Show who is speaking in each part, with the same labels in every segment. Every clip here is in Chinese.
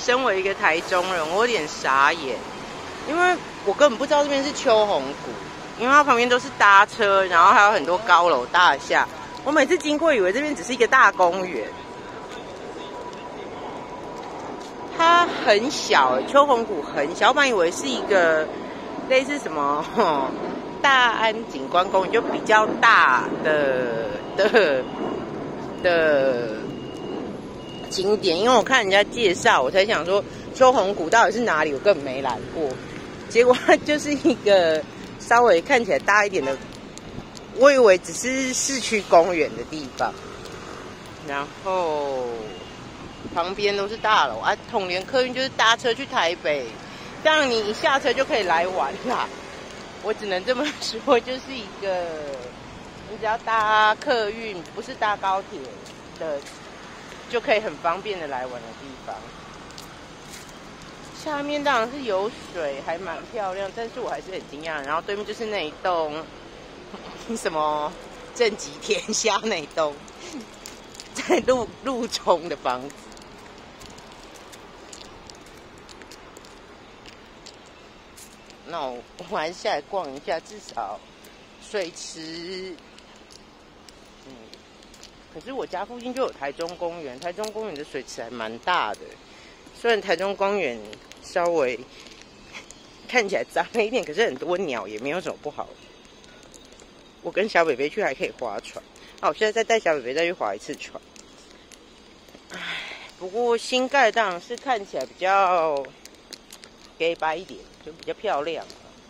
Speaker 1: 身为一个台中人，我有点傻眼，因为我根本不知道这边是秋红谷，因为它旁边都是搭车，然后还有很多高楼大厦。我每次经过，以为这边只是一个大公园。它很小，秋红谷很小，我本来以为是一个类似什么大安景观公园，就比较大的景点，因为我看人家介绍，我才想说秋红谷到底是哪里，我根本没来过。结果它就是一个稍微看起来大一点的，我以为只是市区公园的地方，然后旁边都是大楼啊。统联客运就是搭车去台北，这样你一下车就可以来玩啦。我只能这么说，就是一个你只要搭客运，不是搭高铁的，就可以很方便的来玩的地方。下面当然是有水，还蛮漂亮，但是我还是很惊讶。然后对面就是那一栋什么正极天下那一栋，在路中的房子。那我还是下来逛一下，至少水池，可是我家附近就有台中公园，台中公园的水池还蛮大的。虽然台中公园稍微看起来脏了一点，可是很多鸟也没有什么不好。我跟小北北去还可以划船，我现在再带小北北再去划一次船。不过新盖当然是看起来比较给白一点，就比较漂亮。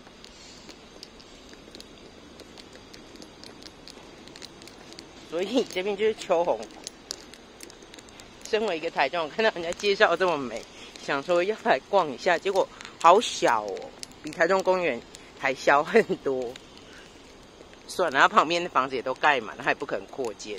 Speaker 1: 所以这边就是秋红谷。身为一个台中，我看到人家介绍这么美，想说要来逛一下，结果好小哦，比台中公园还小很多。算了，它旁边的房子也都盖满了，还不肯扩建。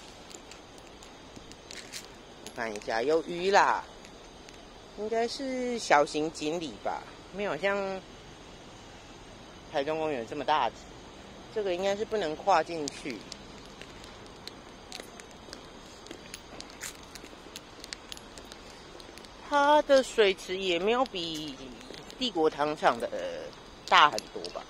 Speaker 1: 我看一下，有鱼啦，应该是小型锦鲤吧，没有像台中公园这么大只。这个应该是不能跨进去。它的水池也没有比帝国糖厂的大很多吧。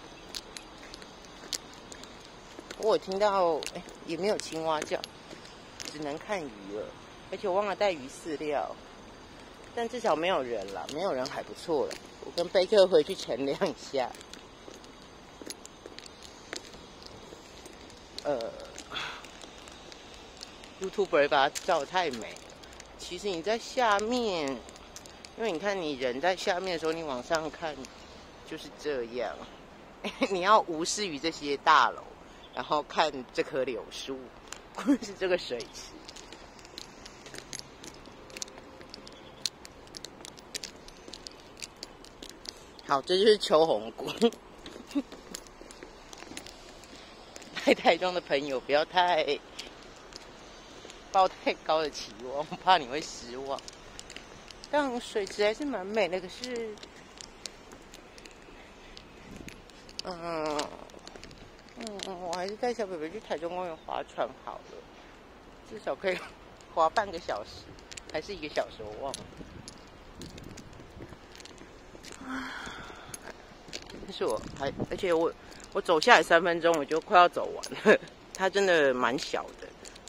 Speaker 1: 我有听到，也没有青蛙叫，只能看鱼了。而且我忘了带鱼饲料，但至少没有人了，没有人还不错了。我跟贝克回去乘凉一下。YouTuber 把它照得太美了。其实你在下面，因为你看你人在下面的时候，你往上看就是这样。你要无视于这些大楼，然后看这棵柳树，或是这个水池。好，这就是秋红谷。来台中的朋友不要抱太高的期望，怕你会失望。但水池还是蛮美的，可是，我还是带小北北去台中公园划船好了，至少可以划半个小时，还是1个小时，我忘了。但是而且我走下来3分钟，我就快要走完了。它真的蛮小的。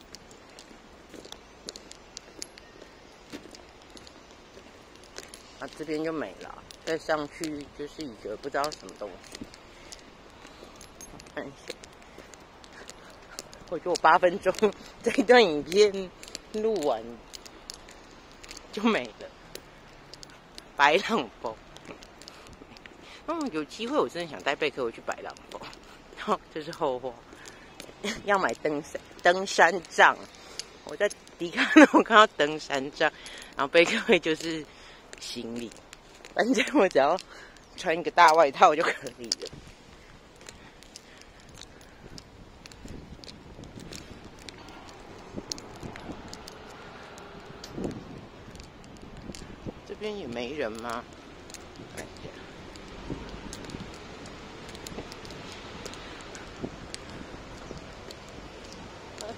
Speaker 1: 这边就没了，再上去就是一个不知道什么东西。看一下，我觉得我8分钟这一段影片录完就没了。白浪峰，有机会我真的想带贝克回去白浪峰。好，这是后话，要买登山杖。我在迪卡侬看到登山杖，然后贝克就是行李，反正我只要穿一个大外套就可以了。这边也没人吗？看一下，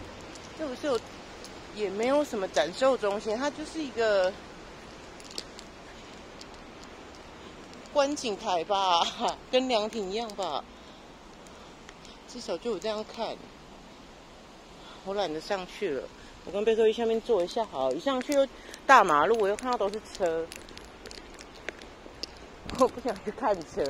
Speaker 1: 这不是也没有什么展售中心，它就是一个观景台吧，跟凉亭一样吧，至少就有这样看。我懒得上去了，我跟贝克去下面坐一下好了。一上去又大马路，我又看到都是车，我不想去看车。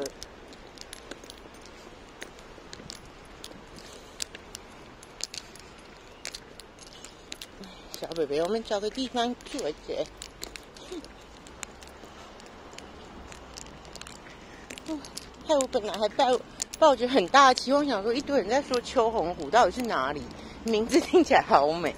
Speaker 1: 小北北，我们找个地方坐着。害我本来还抱着很大的期望，想说一堆人在说秋红谷到底是哪里，名字听起来好美。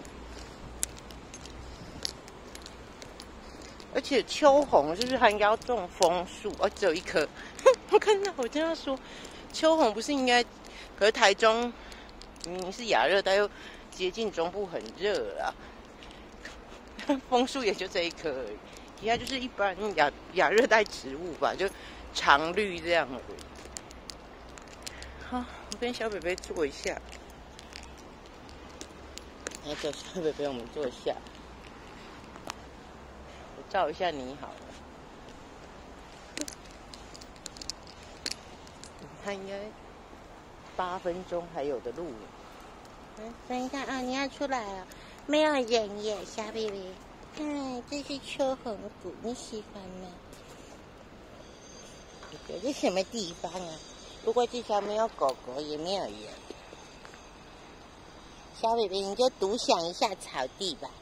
Speaker 1: 而且秋红是不是还应该要种枫树？哦，只有一棵。我看到我这样说，秋红不是应该？可是台中明明是亚热带，又接近中部，很热啊。枫树也就这一棵而已，其他就是一般亚热带植物吧，就常绿这样而已。好，我跟小北北坐一下，来找小北北，我们坐一下。我照一下你好了。他应该8分钟还有的路。等一下啊，你要出来了。没有人耶，小贝贝。这是秋红谷，你喜欢吗？这什么地方啊？不过至少没有狗狗，也没有人。小贝贝，你就独享一下草地吧。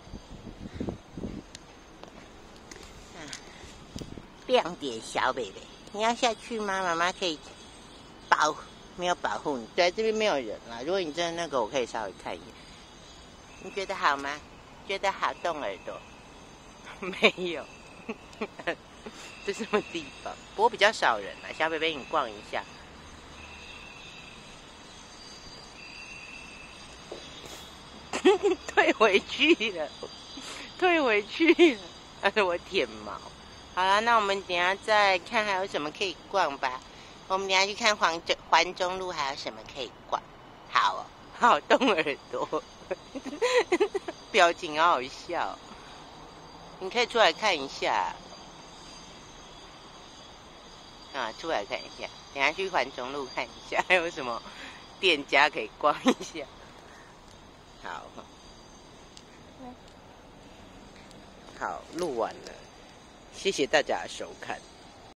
Speaker 1: 亮点，小贝贝，你要下去吗？妈妈可以没有保护你。对，这边没有人啦。如果你真的那个，我可以稍微看一眼。你觉得好吗？觉得好动耳朵？没有，这是什么地方？不过比较少人啦。小北北，你逛一下。退回去了，退回去了。但是我舔毛。好了，那我们等一下再看还有什么可以逛吧。我们等一下去看环中路还有什么可以逛。好哦，好动耳朵。表情好好笑，你可以出来看一下啊，出来看一下，等一下去环中路看一下，还有什么店家可以逛一下。好，录完了，谢谢大家的收看。